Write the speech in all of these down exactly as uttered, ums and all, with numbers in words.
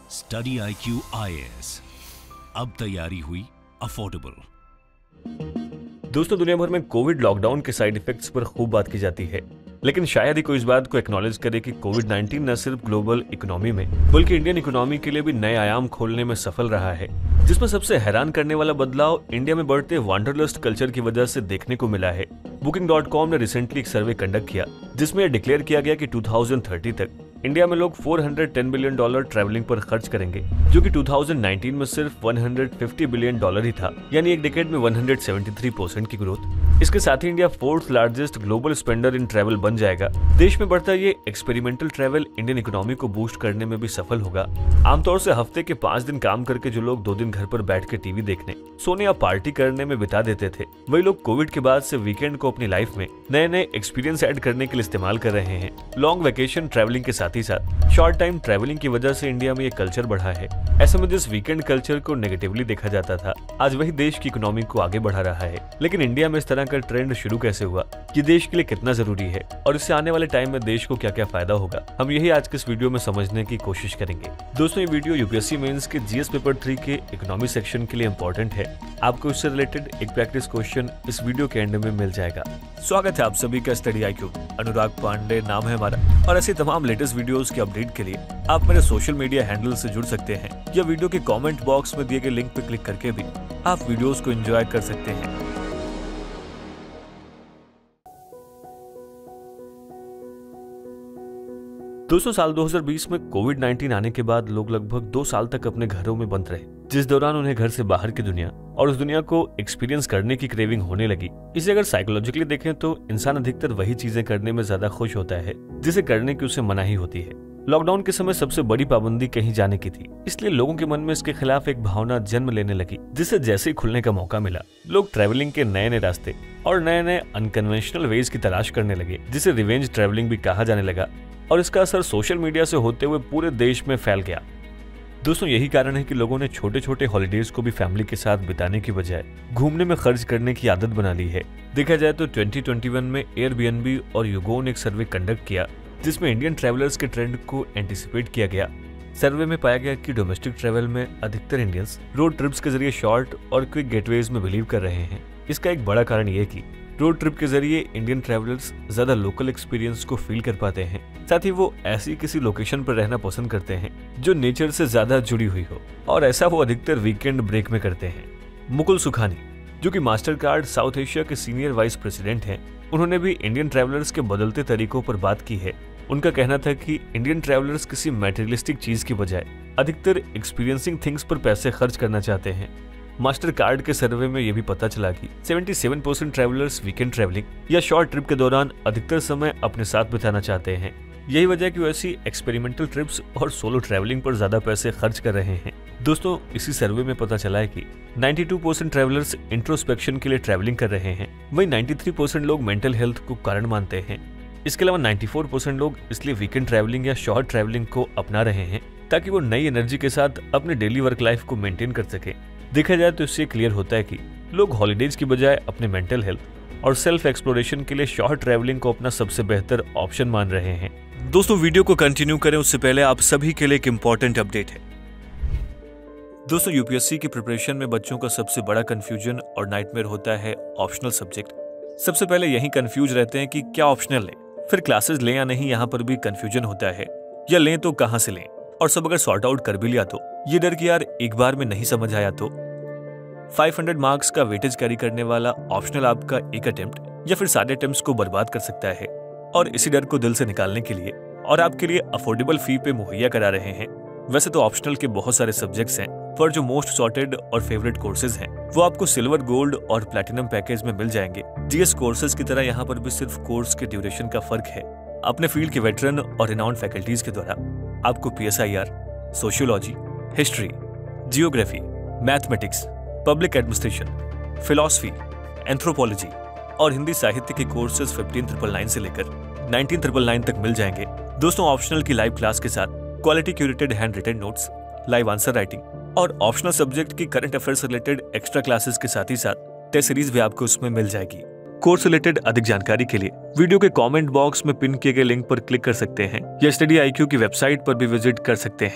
Study I Q I A S, अब तैयारी हुई अफोर्डेबल। दोस्तों, दुनिया भर में कोविड लॉकडाउन के साइड इफेक्ट्स पर खूब बात की जाती है, लेकिन शायद ही कोई इस बात को एक्नॉलेज करे कि कोविड नाइनटीन न सिर्फ ग्लोबल इकोनॉमी में बल्कि इंडियन इकोनॉमी के लिए भी नए आयाम खोलने में सफल रहा है, जिसमें सबसे हैरान करने वाला बदलाव इंडिया में बढ़ते वांडरलस्ट कल्चर की वजह से देखने को मिला है। बुकिंग डॉट कॉम ने रिसेंटली एक सर्वे कंडक्ट किया जिसमें यह डिक्लेयर किया गया कि दो हज़ार तीस तक इंडिया में लोग चार सौ दस बिलियन डॉलर ट्रैवलिंग पर खर्च करेंगे, जो कि दो हज़ार उन्नीस में सिर्फ एक सौ पचास बिलियन डॉलर ही था, यानी एक डिकेड में एक सौ तिहत्तर परसेंट की ग्रोथ। इसके साथ ही India fourth largest global spender in travel बन जाएगा। देश में बढ़ता ये एक्सपेरिमेंटल ट्रैवल इंडियन इकोनॉमी को बूस्ट करने में भी सफल होगा। आमतौर से हफ्ते के पांच दिन काम करके जो लोग दो दिन घर पर बैठ के टीवी देखने, सोने या पार्टी करने में बिता देते थे, वही लोग कोविड के बाद से वीकेंड को अपनी लाइफ में नए नए एक्सपीरियंस ऐड करने के लिए इस्तेमाल कर रहे हैं। लॉन्ग वेकेशन ट्रैवलिंग के साथ ही साथ शॉर्ट टाइम ट्रैवलिंग की वजह से इंडिया में ये कल्चर बढ़ा है। ऐसे में जिस वीकेंड कल्चर को नेगेटिवली देखा जाता था, आज वही देश की इकोनॉमी को आगे बढ़ा रहा है। लेकिन इंडिया में इस तरह का ट्रेंड शुरू कैसे हुआ, ये देश के लिए कितना जरूरी है और इससे आने वाले टाइम में देश को क्या क्या फायदा होगा, हम यही आज के इस वीडियो में समझने की कोशिश करेंगे। दोस्तों, ये वीडियो यूपीएससी मेंस के जीएस पेपर थ्री के इकोनॉमी सेक्शन के लिए इंपॉर्टेंट है। आपको इससे रिलेटेड एक प्रैक्टिस क्वेश्चन इस वीडियो के एंड में मिल जाएगा। स्वागत है आप सभी का Study I Q. Anurag Pande नाम है हमारा, और ऐसे तमाम लेटेस्ट वीडियोस के अपडेट के लिए आप मेरे सोशल मीडिया हैंडल से जुड़ सकते हैं या वीडियो के कमेंट बॉक्स में दिए गए लिंक पर क्लिक करके भी आप वीडियोस को एंजॉय कर सकते हैं। दोस्तों, साल दो हज़ार बीस में कोविड नाइनटीन आने के बाद लोग लगभग दो साल तक अपने घरों में बंद रहे, जिस दौरान उन्हें घर से बाहर की दुनिया और उस दुनिया को एक्सपीरियंस करने की क्रेविंग होने लगी। इसे अगर साइकोलॉजिकली देखें तो इंसान अधिकतर वही चीजें करने में ज्यादा खुश होता है जिसे करने की उसे मनाही होती है। लॉकडाउन के समय सबसे बड़ी पाबंदी कहीं जाने की थी, इसलिए लोगों के मन में इसके खिलाफ एक भावना जन्म लेने लगी, जिसे जैसे ही खुलने का मौका मिला लोग ट्रैवलिंग के नए नए रास्ते और नए नए अनकन्वेंशनल वेज की तलाश करने लगे, जिसे रिवेंज ट्रैवलिंग भी कहा जाने लगा, और इसका असर सोशल मीडिया से होते हुए पूरे देश में फैल गया। दोस्तों, यही कारण है कि लोगों ने छोटे छोटे हॉलिडेज को भी फैमिली के साथ बिताने की बजाय घूमने में खर्च करने की आदत बना ली है। देखा जाए तो दो हज़ार इक्कीस में एयरबीएनबी और यूगो ने एक सर्वे कंडक्ट किया जिसमें इंडियन ट्रैवलर्स के ट्रेंड को एंटिसिपेट किया गया। सर्वे में पाया गया कि डोमेस्टिक ट्रैवल में अधिकतर इंडियंस रोड ट्रिप्स के जरिए शॉर्ट और क्विक गेटवेज में बिलीव कर रहे हैं। इसका एक बड़ा कारण यह कि रोड ट्रिप के जरिए इंडियन ट्रैवलर्स ज्यादा लोकल एक्सपीरियंस को फील कर पाते हैं, साथ ही वो ऐसी किसी लोकेशन पर रहना पसंद करते हैं जो नेचर से ज्यादा जुड़ी हुई हो, और ऐसा वो अधिकतर वीकेंड ब्रेक में करते हैं। मुकुल सुखानी, जो कि मास्टर कार्ड साउथ एशिया के सीनियर वाइस प्रेसिडेंट हैं, उन्होंने भी इंडियन ट्रैवलर्स के बदलते तरीकों पर बात की है। उनका कहना था कि इंडियन ट्रैवलर्स किसी मैटेरियलिस्टिक चीज की बजाय अधिकतर एक्सपीरियंसिंग थिंग्स पर पैसे खर्च करना चाहते हैं। मास्टर कार्ड के सर्वे में यह भी पता चला कि सतहत्तर परसेंट ट्रैवलर्स वीकेंड ट्रैवलिंग या शॉर्ट ट्रिप के दौरान अधिकतर समय अपने साथ बिताना चाहते हैं। यही वजह है कि वो ऐसी एक्सपेरिमेंटल ट्रिप्स और सोलो ट्रैवलिंग पर ज्यादा पैसे खर्च कर रहे हैं। दोस्तों, इसी सर्वे में पता चला है कि बानवे परसेंट ट्रैवलर्स इंट्रोस्पेक्शन के लिए ट्रैवलिंग कर रहे हैं, वहीं तिरानवे परसेंट लोग मेंटल हेल्थ को कारण मानते हैं। इसके अलावा चौरानवे परसेंट लोग इसलिए वीकेंड ट्रैवलिंग या शॉर्ट ट्रैवलिंग को अपना रहे हैं ताकि वो नई एनर्जी के साथ अपने डेली वर्क लाइफ को मेंटेन कर सके। देखा जाए तो इससे क्लियर होता है कि लोग हॉलिडेज की बजाय अपने मेंटल हेल्थ और सेल्फ एक्सप्लोरेशन के लिए शॉर्ट ट्रैवलिंग को अपना सबसे बेहतर ऑप्शन मान रहे हैं। दोस्तों, वीडियो को कंटिन्यू करें उससे पहले आप सभी के लिए एक इंपॉर्टेंट अपडेट है। दोस्तों, यूपीएससी की प्रिपरेशन में बच्चों का सबसे बड़ा कंफ्यूजन और नाइटमेयर होता है ऑप्शनल सब्जेक्ट। सबसे पहले यही कंफ्यूज रहते हैं कि क्या ऑप्शनल लें, फिर क्लासेस लें या नहीं, यहाँ पर भी कंफ्यूजन होता है, या लें तो कहाँ से लें, और सब अगर सॉर्ट आउट कर भी लिया तो ये डर कि यार एक बार में नहीं समझ आया तो पाँच सौ मार्क्स का वेटेज कैरी करने वाला ऑप्शनल आपका एक अटेम्प्ट या फिर सारे अटेम्प्ट्स को बर्बाद कर सकता है। और इसी डर को दिल से निकालने के लिए और आपके लिए अफोर्डेबल फी पे मुहैया करा रहे हैं। वैसे तो ऑप्शनल के बहुत सारे सब्जेक्ट्स हैं, पर जो मोस्ट सॉर्टेड और फेवरेट कोर्सेज हैं वो आपको सिल्वर, गोल्ड और प्लैटिनम पैकेज में मिल जाएंगे। जीएस कोर्सेज की तरह यहाँ पर भी सिर्फ कोर्स के ड्यूरेशन का फर्क है। अपने फील्ड के वेटरन और रिनाउंड फैकल्टीज के द्वारा आपको PSIR, sociology, history, geography, mathematics, public administration, philosophy, anthropology और हिंदी साहित्य के कोर्सेज पंद्रह हज़ार नौ सौ निन्यानवे से लेकर उन्नीस हज़ार नौ सौ निन्यानवे तक मिल जाएंगे। दोस्तों, ऑप्शनल की लाइव क्लास के साथ quality curated hand written notes, live answer writing और ऑप्शनल सब्जेक्ट की current affairs related extra classes के साथ ही साथ टेस्ट सीरीज भी आपको उसमें मिल जाएगी। कोर्स रिलेटेड अधिक जानकारी के लिए वीडियो के कमेंट बॉक्स में पिन किए गए लिंक पर क्लिक कर सकते हैं या स्टडी आई क्यू की वेबसाइट पर भी विजिट कर सकते हैं।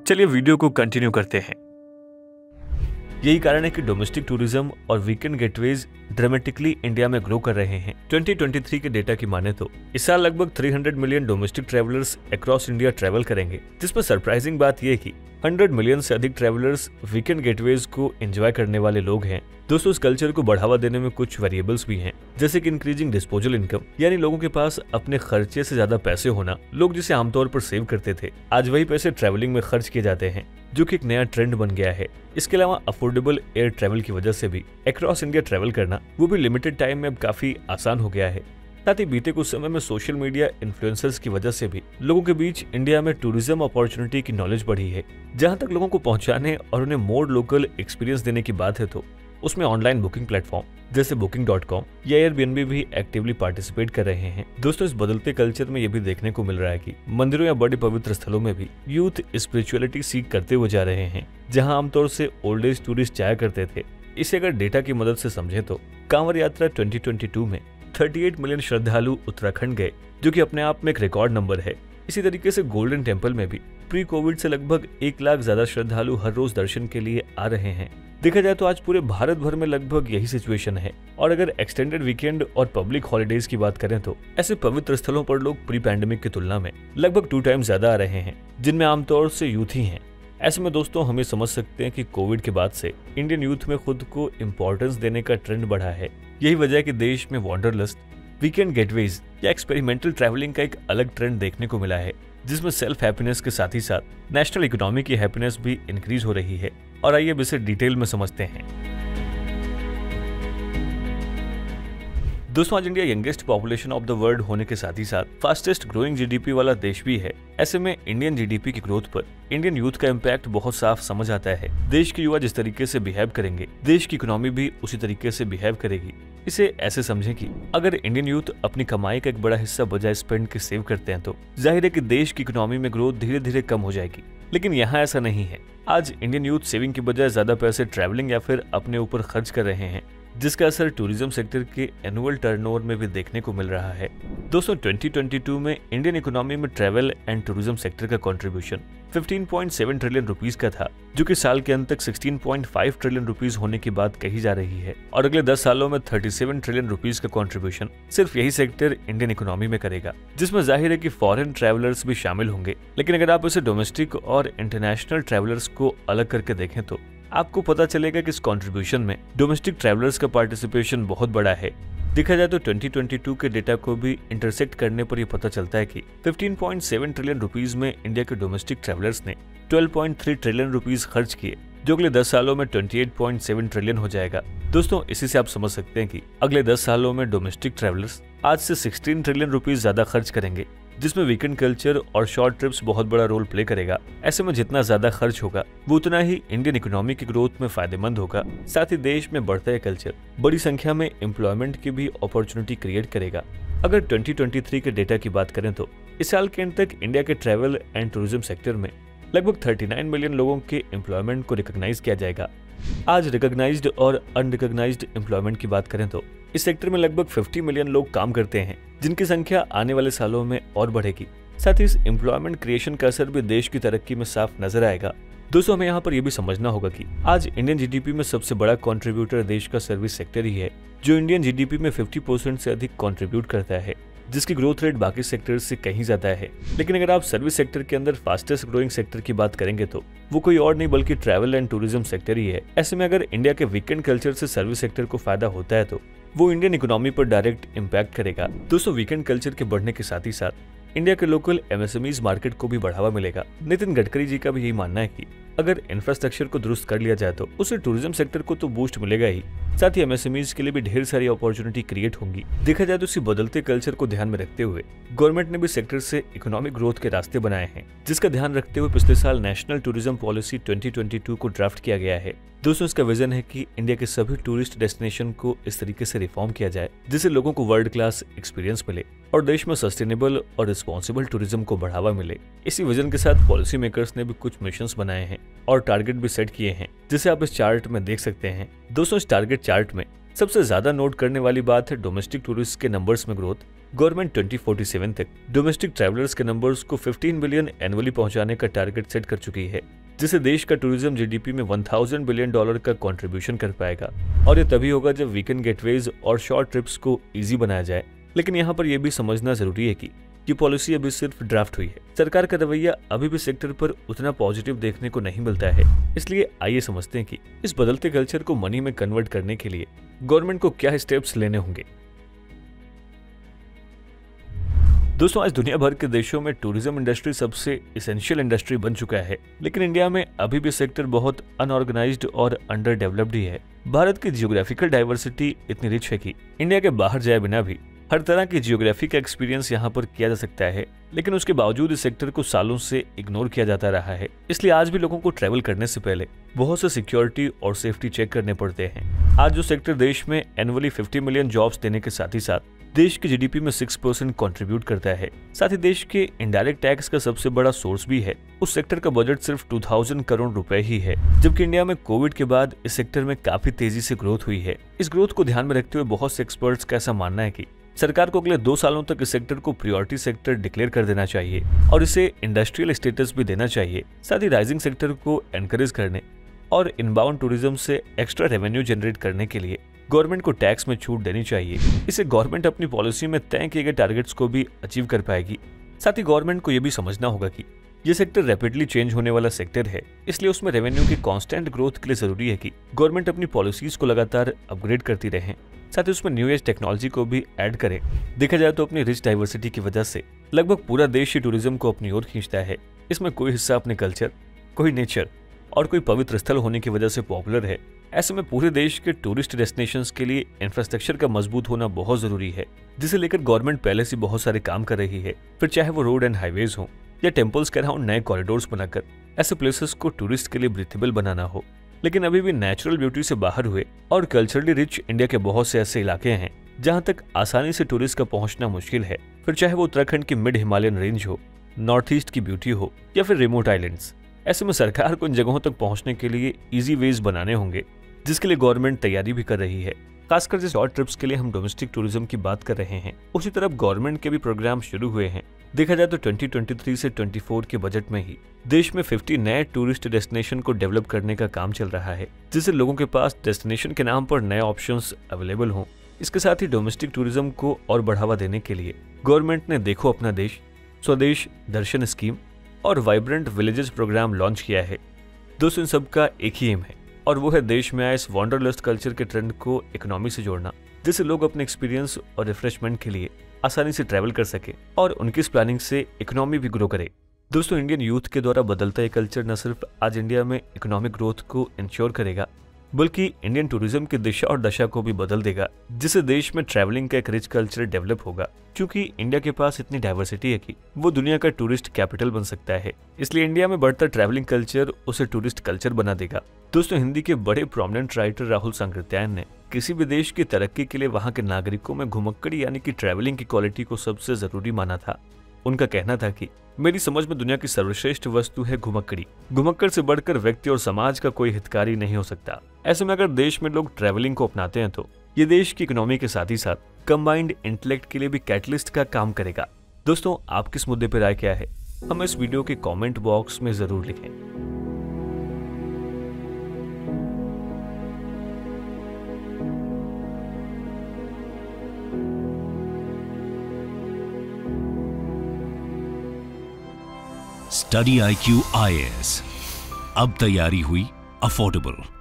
चलिए वीडियो को कंटिन्यू करते हैं। यही कारण है कि डोमेस्टिक टूरिज्म और वीकेंड गेटवेज ड्रामेटिकली इंडिया में ग्रो कर रहे हैं। ट्वेंटी ट्वेंटी थ्री के डेटा की माने तो इस साल लगभग तीन सौ million domestic travellers across India travel करेंगे, जिसमें सरप्राइजिंग बात यह कि सौ मिलियन से अधिक ट्रैवलर्स वीकेंड गेटवेज को एंजॉय करने वाले लोग हैं। दोस्तों, इस कल्चर को बढ़ावा देने में कुछ वेरिएबल्स भी हैं, जैसे कि इंक्रीजिंग डिस्पोजल इनकम, यानी लोगों के पास अपने खर्चे से ज्यादा पैसे होना। लोग जिसे आमतौर पर सेव करते थे, आज वही पैसे ट्रैवलिंग में खर्च किए जाते हैं, जो कि एक नया ट्रेंड बन गया है। इसके अलावा अफोर्डेबल एयर ट्रैवल की वजह से भी अक्रॉस इंडिया ट्रैवल करना, वो भी लिमिटेड टाइम में अब काफी आसान हो गया है। साथ ही बीते कुछ समय में सोशल मीडिया इन्फ्लुएंसर्स की वजह से भी लोगों के बीच इंडिया में टूरिज्म अपॉर्चुनिटी की नॉलेज बढ़ी है। जहां तक लोगों को पहुंचाने और उन्हें मोर लोकल एक्सपीरियंस देने की बात है, तो उसमें ऑनलाइन बुकिंग प्लेटफॉर्म जैसे बुकिंग डॉट कॉम या एयरबीएनबी भी एक्टिवली पार्टिसिपेट कर रहे हैं। दोस्तों, इस बदलते कल्चर में ये भी देखने को मिल रहा है कि मंदिरों या बड़े पवित्र स्थलों में भी यूथ स्पिरिचुअलिटी सीख करते हुए जा रहे हैं। जहां आमतौर से ओल्ड एज टूरिस्ट जाया करते थे, इसे अगर डेटा की मदद से समझें तो कांवड़ यात्रा ट्वेंटी ट्वेंटी टू में अड़तीस मिलियन श्रद्धालु उत्तराखंड गए, जो कि अपने आप में एक रिकॉर्ड नंबर है। इसी तरीके से गोल्डन टेम्पल में भी प्री कोविड से लगभग एक लाख ज्यादा श्रद्धालु हर रोज दर्शन के लिए आ रहे हैं। देखा जाए तो आज पूरे भारत भर में लगभग यही सिचुएशन है। और अगर एक्सटेंडेड वीकेंड और पब्लिक हॉलिडेज की बात करें तो ऐसे पवित्र स्थलों पर लोग प्री पैंडेमिक की तुलना में लगभग टू टाइम ज्यादा आ रहे हैं, जिनमें आमतौर से यूथ ही हैं। ऐसे में दोस्तों, हमें समझ सकते हैं कि कोविड के बाद से इंडियन यूथ में खुद को इम्पोर्टेंस देने का ट्रेंड बढ़ा है। यही वजह है कि देश में वॉन्डरलस्ट, वीकेंड गेटवेज या एक्सपेरिमेंटल ट्रैवलिंग का एक अलग ट्रेंड देखने को मिला है, जिसमें सेल्फ हैप्पीनेस के साथ ही साथ नेशनल इकोनॉमी की हैप्पीनेस भी इंक्रीज हो रही है। और आइए अब इसे डिटेल में समझते हैं। दोस्तों, आज India youngest population of the world होने के साथ ही साथ फास्टेस्ट ग्रोइंग जीडीपी वाला देश भी है। ऐसे में इंडियन जीडीपी की ग्रोथ पर इंडियन यूथ का इम्पैक्ट बहुत साफ समझ आता है। देश के युवा जिस तरीके से बिहेव करेंगे, देश की इकोनॉमी भी उसी तरीके से बिहेव करेगी। इसे ऐसे समझें कि अगर इंडियन यूथ अपनी कमाई का एक बड़ा हिस्सा बजाय स्पेंड के सेव करते हैं, तो जाहिर है कि देश की इकोनॉमी में ग्रोथ धीरे धीरे कम हो जाएगी। लेकिन यहाँ ऐसा नहीं है। आज इंडियन यूथ सेविंग की बजाय ज्यादा पैसे ट्रैवलिंग या फिर अपने ऊपर खर्च कर रहे हैं, जिसका असर टूरिज्म सेक्टर के एनुअल टर्नओवर में भी देखने को मिल रहा है। दोस्तों, ट्वेंटी ट्वेंटी टू में इंडियन इकोनॉमी में ट्रैवल एंड टूरिज्म सेक्टर का कंट्रीब्यूशन पंद्रह पॉइंट सात ट्रिलियन रुपीस का था, जो कि साल के अंत तक सोलह पॉइंट पाँच ट्रिलियन रुपीस होने की बात कही जा रही है। और अगले दस सालों में सैंतीस ट्रिलियन रुपीस का कंट्रीब्यूशन सिर्फ यही सेक्टर इंडियन इकोनॉमी में करेगा, जिसमें जाहिर है कि फॉरेन ट्रैवलर्स भी शामिल होंगे। लेकिन अगर आप इसे डोमेस्टिक और इंटरनेशनल ट्रैवलर्स को अलग करके देखें तो आपको पता चलेगा कि इस कंट्रीब्यूशन में डोमेस्टिक ट्रैवलर्स का पार्टिसिपेशन बहुत बड़ा है। देखा जाए तो ट्वेंटी ट्वेंटी टू के डेटा को भी इंटरसेक्ट करने पर यह पता चलता है कि पंद्रह पॉइंट सात ट्रिलियन रुपीस में इंडिया के डोमेस्टिक ट्रैवलर्स ने बारह पॉइंट तीन ट्रिलियन रुपीस खर्च किए, जो अगले दस सालों में अट्ठाईस पॉइंट सात ट्रिलियन हो जाएगा। दोस्तों, इसी से आप समझ सकते हैं कि अगले दस सालों में डोमेस्टिक ट्रैवलर्स आज से सोलह ट्रिलियन रुपीस ज्यादा खर्च करेंगे, जिसमें वीकेंड कल्चर और शॉर्ट ट्रिप्स बहुत बड़ा रोल प्ले करेगा। ऐसे में जितना ज्यादा खर्च होगा, वो उतना ही इंडियन इकोनॉमी की ग्रोथ में फायदेमंद होगा। साथ ही देश में बढ़ता है कल्चर बड़ी संख्या में एम्प्लॉयमेंट की भी अपॉर्चुनिटी क्रिएट करेगा। अगर ट्वेंटी ट्वेंटी थ्री के डेटा की बात करें तो इस साल के अंत तक इंडिया के ट्रैवल एंड टूरिज्म सेक्टर में लगभग उनतालीस मिलियन लोगों के एम्प्लॉयमेंट को रिकॉग्नाइज किया जाएगा। आज रिकॉग्नाइज्ड और अनरिकॉग्नाइज्ड एम्प्लॉयमेंट की बात करें तो इस सेक्टर में लगभग पचास मिलियन लोग काम करते हैं, जिनकी संख्या आने वाले सालों में और बढ़ेगी। साथ ही इस एम्प्लॉयमेंट क्रिएशन का असर भी देश की तरक्की में साफ नजर आएगा। दोस्तों, हमें यहाँ पर यह भी समझना होगा कि आज इंडियन जीडीपी में सबसे बड़ा कंट्रीब्यूटर देश का सर्विस सेक्टर ही है, जो इंडियन जीडीपी में पचास परसेंट से अधिक कंट्रीब्यूट करता है, जिसकी ग्रोथ रेट बाकी सेक्टर से कहीं ज्यादा है। लेकिन अगर आप सर्विस सेक्टर के अंदर फास्टेस्ट ग्रोइंग सेक्टर की बात करेंगे तो वो कोई और नहीं बल्कि ट्रैवल एंड टूरिज्म सेक्टर ही है। ऐसे में अगर इंडिया के वीकेंड कल्चर से सर्विस सेक्टर को फायदा होता है तो वो इंडियन इकोनॉमी पर डायरेक्ट इम्पैक्ट करेगा। दोस्तों, वीकेंड कल्चर के बढ़ने के साथ ही साथ इंडिया के लोकल एमएसएमईज मार्केट को भी बढ़ावा मिलेगा। नितिन गडकरी जी का भी यही मानना है कि अगर इंफ्रास्ट्रक्चर को दुरुस्त कर लिया जाए तो उससे टूरिज्म सेक्टर को तो बूस्ट मिलेगा ही, साथ ही एमएसएमईज के लिए भी ढेर सारी अपॉर्चुनिटी क्रिएट होंगी। देखा जाए तो इसी बदलते कल्चर को ध्यान में रखते हुए गवर्नमेंट ने भी सेक्टर से इकोनॉमिक ग्रोथ के रास्ते बनाए हैं, जिसका ध्यान रखते हुए पिछले साल national tourism policy twenty twenty two को ड्राफ्ट किया गया है। दोस्तों, इसका विजन है कि इंडिया के सभी टूरिस्ट डेस्टिनेशन को इस तरीके से रिफॉर्म किया जाए जिससे लोगों को वर्ल्ड क्लास एक्सपीरियंस मिले और देश में सस्टेनेबल और रिस्पॉन्सिबल टूरिज्म को बढ़ावा मिले। इसी विजन के साथ पॉलिसी मेकर्स ने भी कुछ मिशंस बनाए हैं और टारगेट भी सेट किए हैं, जिसे आप इस चार्ट में देख सकते हैं। दोस्तों, इस टारगेट चार्ट में सबसे ज्यादा नोट करने वाली बात है डोमेस्टिक टूरिस्ट के नंबर्स में growth, government twenty forty seven तक डोमेस्टिक ट्रैवलर्स के नंबर्स को फिफ्टीन बिलियन एनुअली पहुंचाने का टारगेट सेट कर चुकी है, जिससे देश का टूरिज्म जीडीपी में वन थाउजेंड बिलियन डॉलर का कंट्रीब्यूशन कर पाएगा। और ये तभी होगा जब वीकेंड गेटवेज और शॉर्ट ट्रिप्स को इजी बनाया जाए। लेकिन यहाँ पर यह भी समझना जरूरी है कि ये पॉलिसी अभी सिर्फ ड्राफ्ट हुई है। सरकार का रवैया अभी भी सेक्टर पर उतना पॉजिटिव देखने को नहीं मिलता है। इसलिए आइए समझते हैं कि इस बदलते कल्चर को मनी में कन्वर्ट करने के लिए गवर्नमेंट को क्या स्टेप्स लेने होंगे। दोस्तों, आज दुनिया भर के देशों में टूरिज्म इंडस्ट्री सबसे इसेंशियल इंडस्ट्री बन चुका है, लेकिन इंडिया में अभी भी सेक्टर बहुत अनऑर्गेनाइज्ड और अंडर डेवलप्ड ही है। भारत की जियोग्राफिकल डाइवर्सिटी इतनी रिच है कि इंडिया के बाहर जाए बिना भी हर तरह की जियोग्राफी का एक्सपीरियंस यहाँ पर किया जा सकता है, लेकिन उसके बावजूद इस सेक्टर को सालों से इग्नोर किया जाता रहा है। इसलिए आज भी लोगों को ट्रैवल करने से पहले बहुत से सिक्योरिटी और सेफ्टी चेक करने पड़ते हैं। आज जो सेक्टर देश में एनुअली फिफ्टी मिलियन जॉब्स देने के साथ ही साथ देश की जीडीपी में सिक्स परसेंट कंट्रीब्यूट करता है, साथ ही देश के इनडायरेक्ट टैक्स का सबसे बड़ा सोर्स भी है। उस सेक्टर का बजट सिर्फ टू थाउजेंड करोड़ रुपए ही है, जबकि इंडिया में कोविड के बाद इस सेक्टर में काफी तेजी से ग्रोथ हुई है। इस ग्रोथ को ध्यान में रखते हुए बहुत से एक्सपर्ट्स का ऐसा मानना है कि सरकार को अगले दो सालों तक इस सेक्टर को प्रायोरिटी सेक्टर डिक्लेयर कर देना चाहिए और इसे इंडस्ट्रियल स्टेटस भी देना चाहिए। साथ ही राइजिंग सेक्टर को एनकरेज करने और इनबाउंड टूरिज्म से एक्स्ट्रा रेवेन्यू जनरेट करने के लिए गवर्नमेंट को टैक्स में छूट देनी चाहिए। इससे गवर्नमेंट अपनी पॉलिसी में तय किए गए टारगेट्स को भी अचीव कर पाएगी। साथ ही गवर्नमेंट को यह भी समझना होगा कि ये सेक्टर रैपिडली चेंज होने वाला सेक्टर है, इसलिए उसमें रेवेन्यू की कांस्टेंट ग्रोथ के लिए जरूरी है कि गवर्नमेंट अपनी पॉलिसीज को लगातार अपग्रेड करती रहे, साथ ही उसमें न्यू एज टेक्नोलॉजी को भी ऐड करें। देखा जाए तो अपनी रिच डाइवर्सिटी की वजह से लगभग पूरा देश ही टूरिज्म को अपनी ओर खींचता है। इसमें कोई हिस्सा अपने कल्चर, कोई नेचर और कोई पवित्र स्थल होने की वजह से पॉपुलर है। ऐसे में पूरे देश के टूरिस्ट डेस्टिनेशंस के लिए इंफ्रास्ट्रक्चर का मजबूत होना बहुत जरूरी है, जिसे लेकर गवर्नमेंट पहले से बहुत सारे काम कर रही है। फिर चाहे वो रोड एंड हाईवेज हो या टेम्पल्स के अराउंड नए कॉरिडोर्स बनाकर ऐसे प्लेसेस को टूरिस्ट के लिए ब्रीथेबल बनाना हो। लेकिन अभी भी नेचुरल ब्यूटी से बाहर हुए और कल्चरली रिच इंडिया के बहुत से ऐसे इलाके हैं जहां तक आसानी से टूरिस्ट का पहुंचना मुश्किल है। फिर चाहे वो उत्तराखंड की मिड हिमालयन रेंज हो, नॉर्थ ईस्ट की ब्यूटी हो या फिर रिमोट आइलैंड्स। ऐसे में सरकार को इन जगहों तक पहुंचने के लिए इजी वेज बनाने होंगे, जिसके लिए गवर्नमेंट तैयारी भी कर रही है। खासकर जिस शॉर्ट ट्रिप्स के लिए हम डोमेस्टिक टूरिज्म की बात कर रहे हैं, उसी तरफ गवर्नमेंट के भी प्रोग्राम शुरू हुए हैं। देखा जाए तो ट्वेंटी ट्वेंटी थ्री से ट्वेंटी फोर के बजट में ही देश में फिफ्टी नए टूरिस्ट डेस्टिनेशन को डेवलप करने का काम चल रहा है, जिससे लोगों के पास डेस्टिनेशन के नाम पर नए ऑप्शंस अवेलेबल हों। इसके साथ ही डोमेस्टिक टूरिज्म को और बढ़ावा देने के लिए गवर्नमेंट ने देखो अपना देश, स्वदेश दर्शन स्कीम और वाइब्रेंट विलेजेस प्रोग्राम लॉन्च किया है। दोस्तों, इन सब का एक ही एम है और वो है देश में आए इस वॉन्डरलस्ट कल्चर के ट्रेंड को इकोनॉमी से जोड़ना, जिससे लोग अपने एक्सपीरियंस और रिफ्रेशमेंट के लिए आसानी से ट्रैवल कर सके और उनकी इस प्लानिंग से इकोनॉमी भी ग्रो करे। दोस्तों, इंडियन यूथ के द्वारा बदलता ये कल्चर न सिर्फ आज इंडिया में इकोनॉमिक ग्रोथ को इंश्योर करेगा, बल्कि इंडियन टूरिज्म की दिशा और दशा को भी बदल देगा, जिससे देश में ट्रैवलिंग का एक रिच कल्चर डेवलप होगा। क्योंकि इंडिया के पास इतनी डाइवर्सिटी है कि वो दुनिया का टूरिस्ट कैपिटल बन सकता है। इसलिए इंडिया में बढ़ता ट्रैवलिंग कल्चर उसे टूरिस्ट कल्चर बना देगा। दोस्तों, हिंदी के बड़े प्रोमिनेंट राइटर राहुल सांकृत्यायन ने किसी भी देश की तरक्की के लिए वहां के नागरिकों में घुमक्कड़ी यानी कि ट्रैवलिंग की क्वालिटी को सबसे जरूरी माना था। उनका कहना था कि मेरी समझ में दुनिया की सर्वश्रेष्ठ वस्तु है घुमक्कड़ी। घुमक्कड़ से बढ़कर व्यक्ति और समाज का कोई हितकारी नहीं हो सकता। ऐसे में अगर देश में लोग ट्रैवलिंग को अपनाते हैं तो ये देश की इकोनॉमी के साथ ही साथ कंबाइंड इंटेलेक्ट के लिए भी कैटलिस्ट का काम करेगा। दोस्तों, आप किस मुद्दे पर राय क्या है, हमें इस वीडियो के कमेंट बॉक्स में जरूर लिखें। Study I Q I A S अब तैयारी हुई अफोर्डेबल।